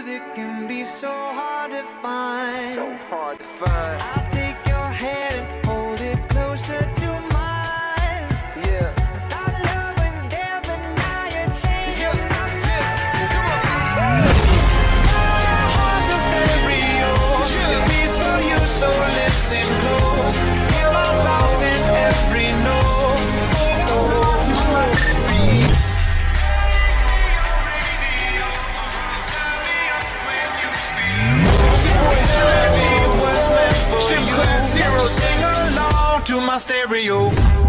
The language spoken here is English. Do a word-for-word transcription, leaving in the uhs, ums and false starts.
music can be so hard to find. So hard to find. I'll take your hand and hold it closer to mine. Yeah. Our love was there, but now you're changing Yeah. my mind. Yeah. My heart's a stereo. Yeah. It beats for you, so listen close. Hear my thoughts in every note. Gym Class Heroes. Sing along to my stereo.